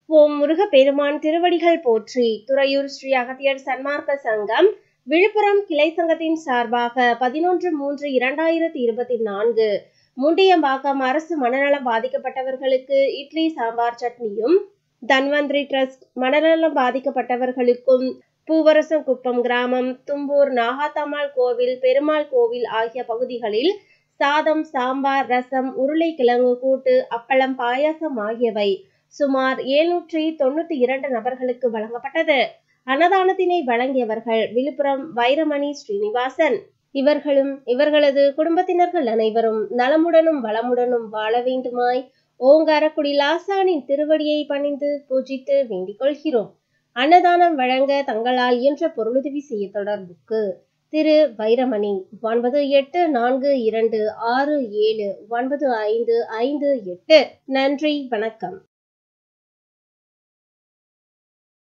ஓம் முருகப்பெருமான் திருவடிகள் போற்றி. துறையூர் ஸ்ரீ அகத்தியர் சன்மார்க்க சங்கம் விழுப்புரம் கிளை சங்கத்தின் சார்பாக 11/3/2024 முண்டியம்பாக்கம் அரசு மனநலம் பாதிக்கப்பட்டவர்களுக்கு இட்லி சாம்பார் சட்னியும், தன்வந்திரி டிரஸ்ட் மனநலம் பாதிக்கப்பட்டவர்களுக்கும் பூவரசங்குப்பம் கிராமம், தும்பூர் நாகாத்தம்மாள் கோவில், பெருமாள் கோவில் ஆகிய பகுதிகளில் சாதம், சாம்பார், ரசம், உருளைக்கிழங்கு கூட்டு, அப்பளம், பாயாசம் ஆகியவை சுமார் 792 நபர்களுக்கு வழங்கப்பட்டது. அன்னதானத்தினை வழங்கியவர்கள் விழுப்புரம் வைரமணி ஸ்ரீனிவாசன். இவர்களும் இவர்களது குடும்பத்தினர்கள் அனைவரும் நலமுடனும் வளமுடனும் வாழ வேண்டுமாய் ஓங்காரக்குடி லாசானின் திருவடியை பணிந்து பூஜித்து வேண்டிக் கொள்கிறோம். அன்னதானம் வழங்க தங்களால் இயன்ற பொருளுதவி செய்ய தொடர்புக்கு திரு வைரமணி 9842679558. நன்றி, வணக்கம்.